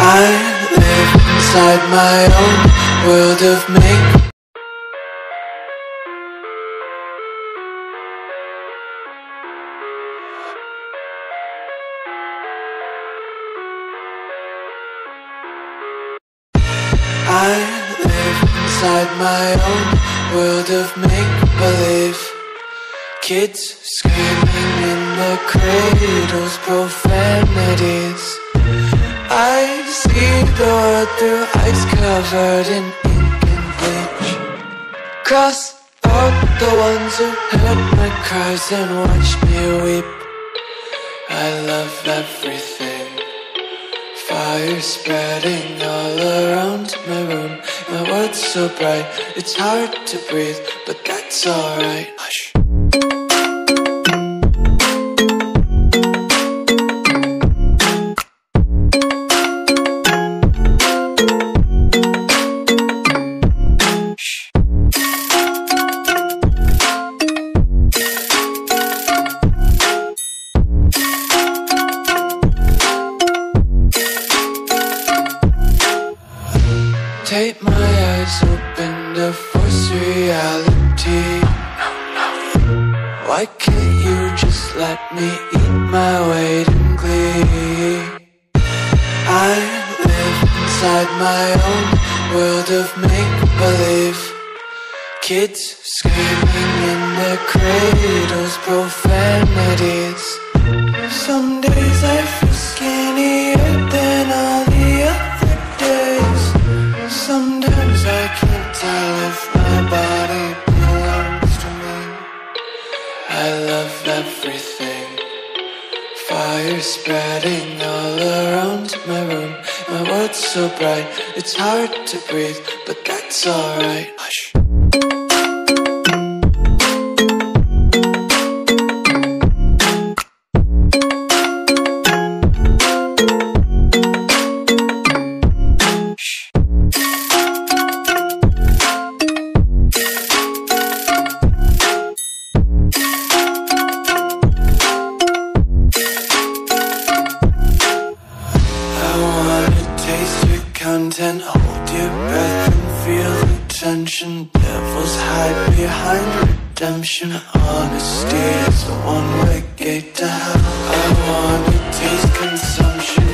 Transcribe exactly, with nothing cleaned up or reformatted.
I live inside my own world of make. I live inside my own world of make-believe. Kids screaming in the cradles, profanities. I see the world through ice covered in ink and bleach. Cross out the ones who heard my cries and watched me weep. I love everything. Fire spreading all around my room. My world's so bright, it's hard to breathe, but that's alright. Hush. Take my eyes open to force reality. Why can't you just let me eat my weight in glee? I live inside my own world of make-believe. Kids screaming in their cradles, profanities. Some days I feel skinnier than all the other days. Sometimes I can't tell if my body belongs to me. I love everything. Fire spreading all around my room. My world's so bright, it's hard to breathe, but that's alright. Hush. Content, hold your breath and feel the tension. Devils hide behind redemption. Honesty is a one-way gate to hell. I wanna taste consumption.